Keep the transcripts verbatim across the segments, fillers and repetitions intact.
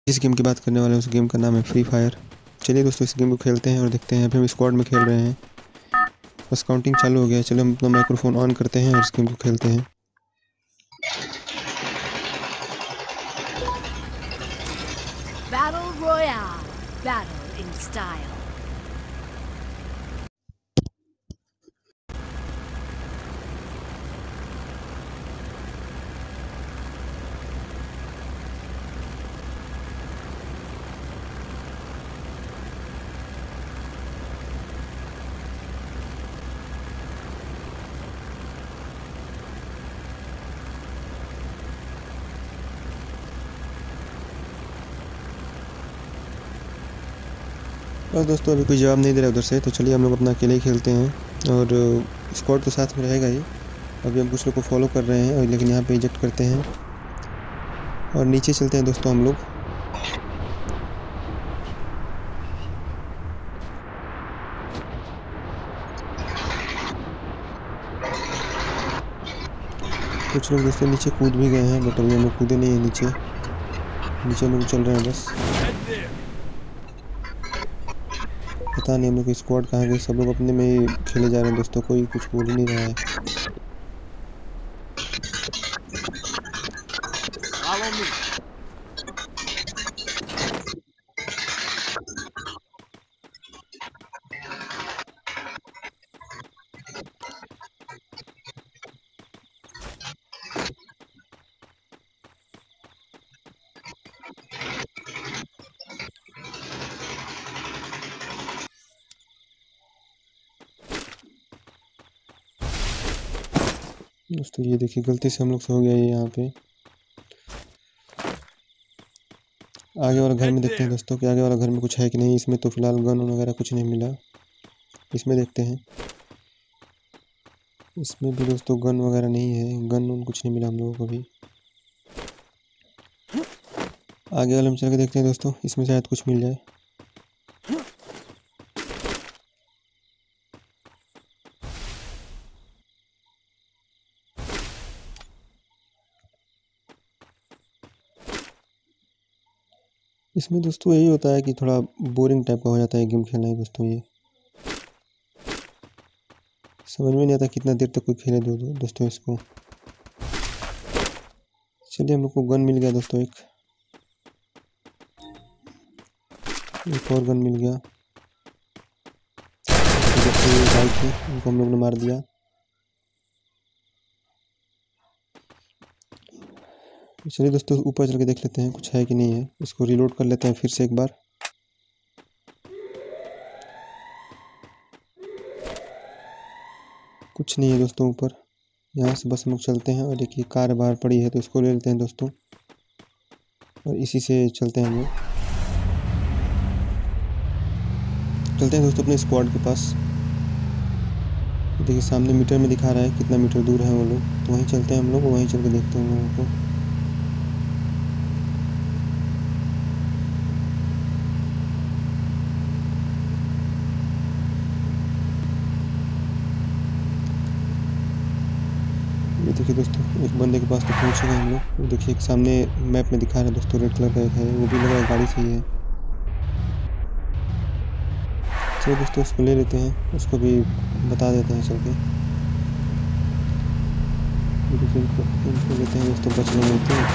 जिस गेम की बात करने वाले हैं उस गेम का नाम है फ्री फायर। चलिए दोस्तों इस गेम को खेलते हैं और देखते हैं। अभी हम स्क्वाड में खेल रहे हैं, बस काउंटिंग चालू हो गया है। चलो हम अपना माइक्रोफोन ऑन करते हैं और इस गेम को खेलते हैं। Battle Royale. Battle in style. और दोस्तों अभी कोई जवाब नहीं दे रहा उधर से, तो चलिए हम लोग अपना अकेले ही खेलते हैं और स्क्वाड तो साथ में रहेगा ही। अभी हम कुछ लोग को फॉलो कर रहे हैं और लेकिन यहाँ पे इजेक्ट करते हैं और नीचे चलते हैं दोस्तों हम लोग। कुछ लोग दोस्तों नीचे कूद भी गए हैं, बट अभी हम लोग कूदे नहीं है नीचे नीचे लोग चल रहे हैं बस। पता नहीं हम लोग की स्क्वाड कहाँ गई, सब लोग अपने में ही खेले जा रहे हैं दोस्तों, कोई कुछ बोल ही नहीं रहा है। Follow me. दोस्तों ये देखिए गलती से हम लोग से हो गया ये। यहाँ पे आगे वाला घर में देखते हैं दोस्तों कि आगे वाला घर में कुछ है कि नहीं। इसमें तो फिलहाल गन वगैरह कुछ नहीं मिला, इसमें देखते हैं। इसमें भी दोस्तों गन वगैरह नहीं है, गन उन कुछ नहीं मिला हम लोगों को भी। आगे वाले में चल के देखते हैं दोस्तों, इसमें शायद कुछ मिल जाए। इसमें दोस्तों यही होता है कि थोड़ा बोरिंग टाइप का हो जाता है गेम खेलना है दोस्तों। ये समझ में नहीं आता कितना देर तक कोई खेले दो, दो दोस्तों इसको। चलिए हम लोग को गन मिल गया दोस्तों, एक एक और गन मिल गया। बाइक है उनको हम लोग ने मार दिया। चलिए दोस्तों ऊपर चल के देख लेते हैं कुछ है कि नहीं है। इसको रिलोड कर लेते हैं फिर से एक बार। कुछ नहीं है दोस्तों ऊपर। यहाँ से बस हम लोग चलते हैं और एक ये कार बाहर पड़ी है तो इसको ले लेते हैं दोस्तों और इसी से चलते हैं हम लोग। चलते हैं दोस्तों अपने स्क्वाड के पास। देखिए सामने मीटर में दिखा रहा है कितना मीटर दूर है वो लोग, तो वहीं चलते हैं हम लोग, वहीं चल के देखते हैं उन लोगों को। ये देखिए दोस्तों एक बंदे के पास तो पहुँच गए हम लोग। देखिए एक सामने मैप में दिखा रहा है दोस्तों, रेड कलर का एक है, वो भी लगा गाड़ी से ही है। चलिए दोस्तों उसको ले लेते हैं, उसको भी बता देते हैं चल के। इनको इनको लेते हैं दोस्तों, बच रहे होते हैं।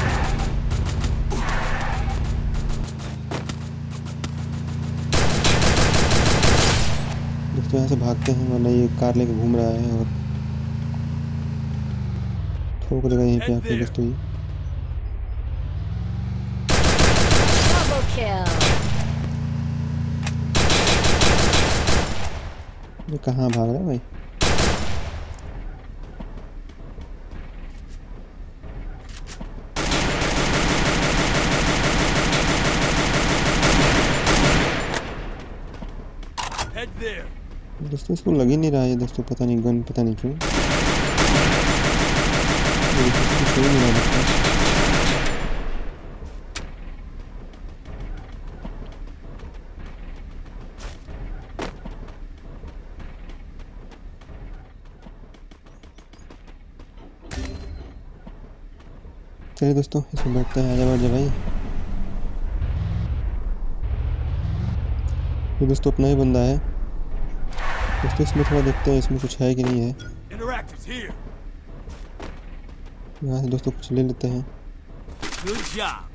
दोस्तों यहाँ से भागते हैं वरना ये कार लेके घूम रहा है और ठोक देगा यहीं पे आके दोस्तों। ये कहाँ भाग रहा है भाई? दोस्तों इसको लग ही नहीं रहा है दोस्तों, पता नहीं गन, पता नहीं क्यों कुछ हो नहीं रहा दोस्तों। चलिए दोस्तों इसमें बैठते हैं, आजा बैठ जा भाई। ये दोस्तों अपना ही बंदा है दोस्तों। इसमें थोड़ा देखते हैं इसमें कुछ है कि नहीं है। Interactives here. यहाँ से दोस्तों कुछ ले लेते हैं। Good job.